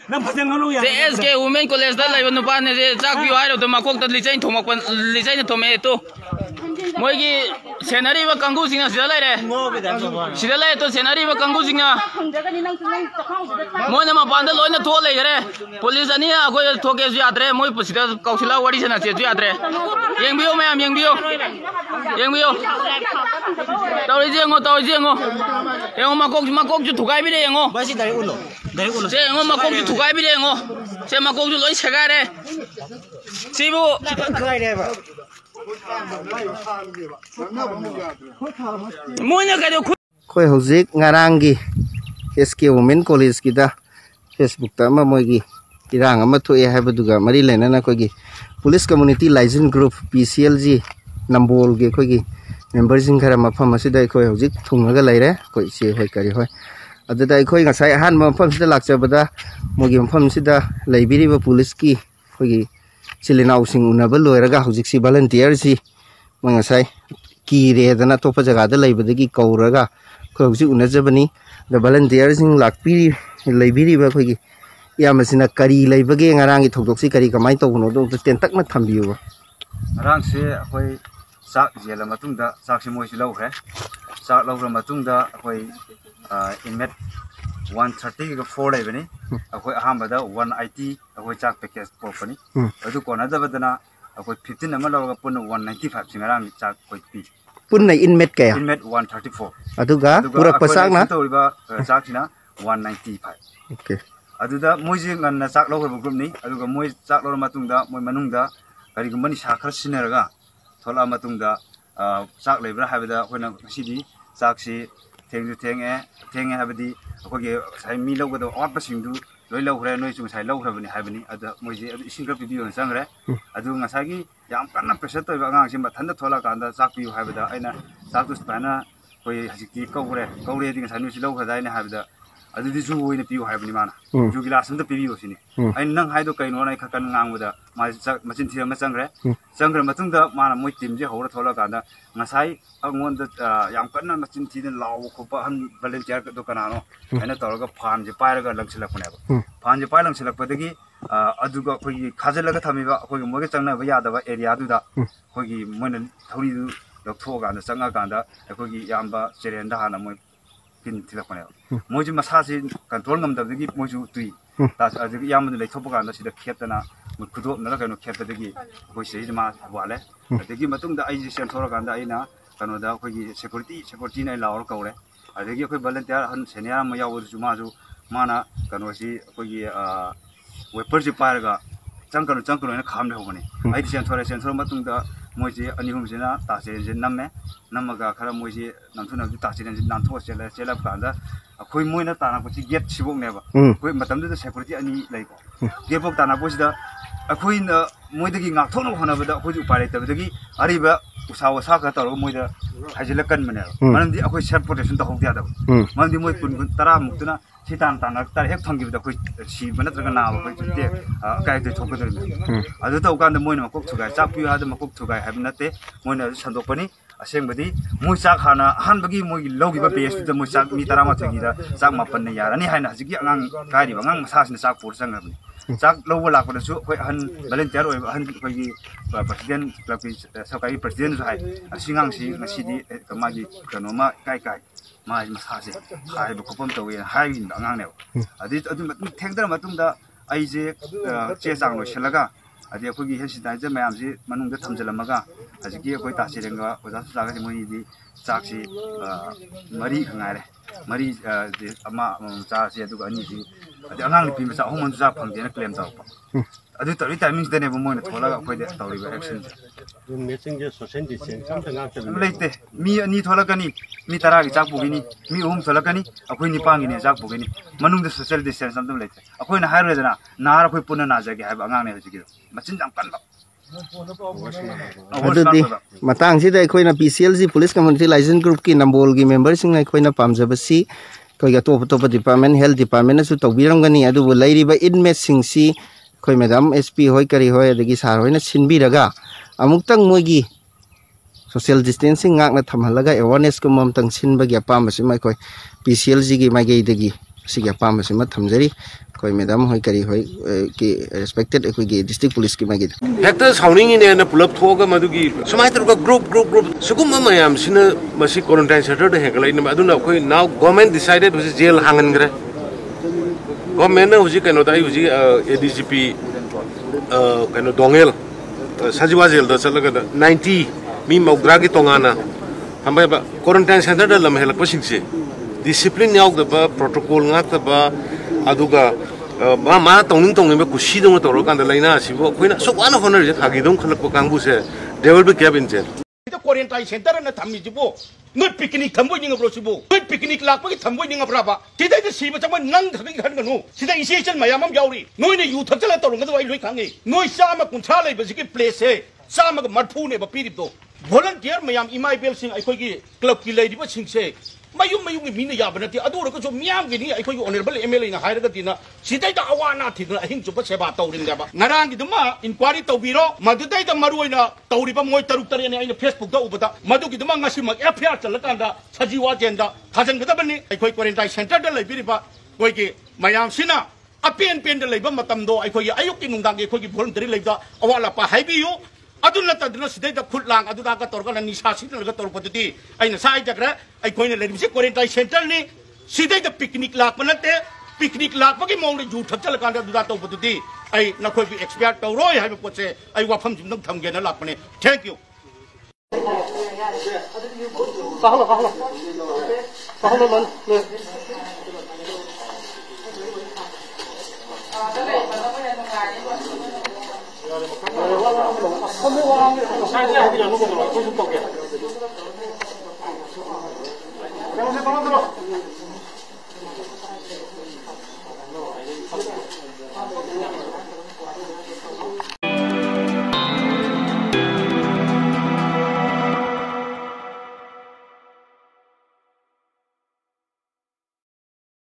SK Women College da lai nu pa ne chak pi hai ro to makok ta li chain thomak li chain thome to moi gi scenery ba kangu sing sida lai re sida lai to scenery ba kangu sing moi na ma pan da loi na tho lai re police ani a ko thoke ju yatre moi pusida kausila wadi sana che ju yatre yeng bio tau ji ngo yeng makok ju thukai bi de ngo basi dari ulo se ngo makok ju thukai bi de ngo se makok ju loi saga re sibu khai re ba moi na ka de khoi hozik ngarangi SK Women College ki da Facebook ta ma moi gi irang ama thoi ha baduga mari lena na ko gi Police Community Liaison Group PCLG Nambol ge ko gi member sing khara mafam asida khoi hozik thunga laire ko se hoi kari hoi adada khoi nga sai han mafam sida lakcha bada mogi mafam sida laibiri ba police ki ko gi silinau sing unaba loiraga hozik si volunteer si nga sai ki re dana topa jaga da laibada gi kauraga ko hozik unajabani the volunteer sing lakpi laibiri ba ko gi yamasina kari laibage ngarang gi thokdok si kari kamai to no do ten tak na thambiu ba rang se khoi sak jela matung da sak si moi si lau he sak lau ra matung da khoi inmet 130 ga 4 lai bani khoi aham ba da 180 khoi chak package po pani adu kona da badana khoi 15 ama lau ga pun 195 singarang chak khoi pi pun nai inmet kaya inmet 134 aduga pura pasak na to riba chak sina 195 okay aduda moi je ngan chak lau ga group ni aduga moi chak lau matung da moi manung da kari gumani sakhar sinaraga thola matung da chak lebra habida hoina sidi chak si thenge habidi akoge sai mi lo godo apa singdu loi lo hre noi chung sai lo hre bani habini ada moji ising ka video sangre adu ngasagi yam kanna pressure to ba ngang sim thanda thola kanda chak pi habida aina chak tu spana koi hajiki kaure ding sai noi si lo hra daina habida adu di ju hoina pi habini mana ju gilas nda pi sini ai nang haido kai no nai khakan ngang da machin thira ma sangre matung da mana moi team je hora thola kanda ngasai angon da yam kanna machin thina law ko pa han volunteer ka do kana no aina tawga phan je pairaga langsilak pune ba phan je pai langsilak padagi aduga khoi khajalaga thamiba khoi moge changna ba yada ba area du da khoi moina thori du lokthog kanda changa kanda khoi yamba cherenda hana moi pin thila pune moji masa si control ngam da gi moju tui ta adu yam ne lekthop kanda sida khetana kudo na ka no khepdagi khoi sei ma wale adagi matung da ai sen thora kanda aina kano da khoi security nai laur kaure adagi khoi volunteer han senior ma yawu ju mana kano si khoi weapon ji paraga changkano na khamle hobani ai sen thora matung da moji ani hum sina ta se namme namaga khara moji namthuna ju ta se namtho sela kanda khoi moina ta na ko si gate sibok ne ba khoi matam da security ani lai ko gate bok ta na ko sida khoi na moidagi ngak thono hona ba da khoi ju pare ta dagi ariba usawa sa ka ta ro moida hajila kan mane manam di khoi self protection ta hok dia da manam di moi kun tara muktuna sitan tanak tar hek thangi da khoi si bana tra na ba khoi te kai te thok da adu ta ukan da moina kok thugai chak pi ha da kok thugai ha na te moina sandok pani aseng badi moi chak hana han bagi moi logi ba base da moi chak mi tara ma thagi da chak ma pan ne yar ani haina hajigi angang kai ri bangang sa sin chak pur sang abi chak lo la ko da su khoi han volunteer oi han khoi gi president club sakai president hai asingang si ngasi di kamagi kanoma kai ma sa se hai bu khopom to yen hai in angang ne adi thengdar matung da ai je che chang lo selaga adi khoi gi hesi dai je mayam si manung da thamjalamaga ajiki khoi ta sirenga oja sa ga moi di chak si mari khangare mari ama cha si adu ani si adi angang ni pi ma sa homon ja phang de na claim ta pa adu tari timings de ne bo moi na thola ga khoi de tawri ba action missing je social distance samta nga te leite mi ani thola kani mi tara gi chak bugini mi thola kani akhoi ni pangi ne chak bugini manung de social distance samta leite akhoi na hair rejana nar akhoi punna na jage ha angang ne hiji machin jam kan ba adudi matang si da khoi na PCLG Police Community Liaison Group ki Nambol gi member sing ai khoi na pamjabasi khoi ga top department health department na su tawbiram gani adu bu lairi ba inmate sing si khoi madam SP hoi kari hoi adagi sar hoi na sinbiraga amuk tang moigi social distancing ngak na thamhalaga awareness ko mam tang sinbagi apam basi mai khoi PCLG gi mai ge dagi सिगे पाम से मत थमजरी कोई madam होय करी होय कि respected कोई की डिस्ट्रिक्ट पुलिस की मागी हेक्टर साउनिंग ने न पुलप थोगा मदुगी समाय तर ग्रुप सुकुम मयाम सिना मसी क्वारंटाइन सेंटर दे हेगलाई न अदुना कोई नाउ गवर्नमेंट डिसाइडेड हुजि जेल हांगनग्रे गवर्नमेंट हुजि कनो दाई हुजि एडीजीपी कनो दोंगेल सजिवा जेल द चलगा 90 मी मौग्रा की तोंगाना हमबा क्वारंटाइन सेंटर द लम हेलक पसिंगसे डिसिप्लिन यावदबा protocol ngaktaba aduga ma tongning kusi dong toro kan laina sibo koina so wana honor je khagi dong khalak kangbu se they will be kept in jail ito quarantine center na thammi jibo ngot picnic thamboi ninga bro sibo ngot picnic lak pagi thamboi ninga braba tidai de siba chama nang thagi khan ganu sida isen mayamam yauri noi ne yu thakala toro ngadu ai loi khangi noi sama kuncha lai basiki place he sama ga marphu ne ba pirip do volunteer mayam imai bel sing ai khoi gi club ki lai di ba sing se mayum की मीन याबनती अदुरको मियाम गिनी अखोई honourable MLA ना हायरगतिना सिदैदा अवाना थिगना अहिंग चुप सेवा तौरिंगबा नरांग दुमा इंक्वायरी तौबिरो मदुदैदा मरुइना तौरिबा मोय तरुक तरेने आइना फेसबुक दा उबदा मदुगी दुमा ngasi mak एफआईआर चलकांदा सजीवा जेंदा थाजनगदबनी अखोई क्वारंटाइन सेंटर दा लैबिरिबा कोई की मयाम सिना अपेन पेन दा लैबा मतमदो अखोई अयुक्ति नुंदांगे अखोई वॉलंटरी लैबा अवाला पा हाइबियो अदुना तदुना सिदैदा खुटलांग अदुदा का तोरगा निशा सिनलगा तोरपदुदी आइना साइ जगरा अखोइना लैबिसे क्वारंटाइन सेंटर नि सिदैदा पिकनिक लाप नते पिकनिक लाप की मोंग जू थचल कांदा दुदा तोपदुदी आई नखोइ बि एक्सपर्ट तौरोय हाइबे पोचे आई वाफम जिम नम थमगेना लापने थैंक यू कहलो मन